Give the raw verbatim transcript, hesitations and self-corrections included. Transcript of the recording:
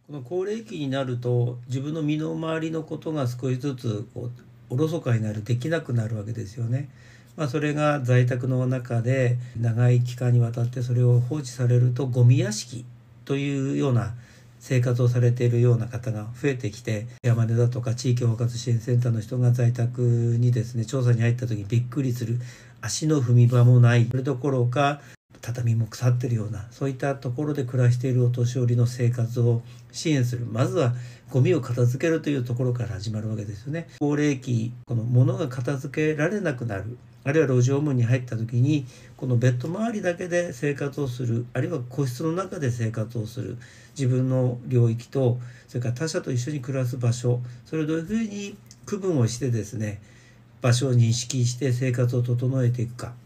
この高齢期になると自分の身の回りのことが少しずつこうおろそかになる、できなくなるわけですよね。まあ、それが在宅の中で長い期間にわたってそれを放置されると、ゴミ屋敷というような生活をされているような方が増えてきて、山根だとか地域包括支援センターの人が在宅にですね調査に入った時にびっくりする、足の踏み場もない、それどころか畳も腐ってるような、そういったところで暮らしているお年寄りの生活を支援する、まずはゴミを片付けるというところから始まるわけですよね。高齢期、この物が片付けられなくなる、あるいは路上門に入った時にこのベッド周りだけで生活をする、あるいは個室の中で生活をする、自分の領域とそれから他者と一緒に暮らす場所、それをどういうふうに区分をしてですね場所を認識して生活を整えていくか、